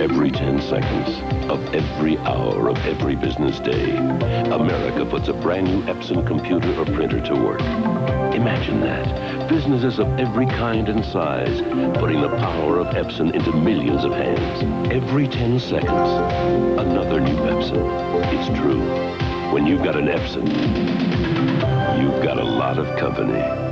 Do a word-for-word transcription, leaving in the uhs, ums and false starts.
Every ten seconds of every hour of every business day, America puts a brand new Epson computer or printer to work. Imagine that. Businesses of every kind and size putting the power of Epson into millions of hands. Every ten seconds, another new Epson. It's true. When you've got an Epson, you've got a lot of company.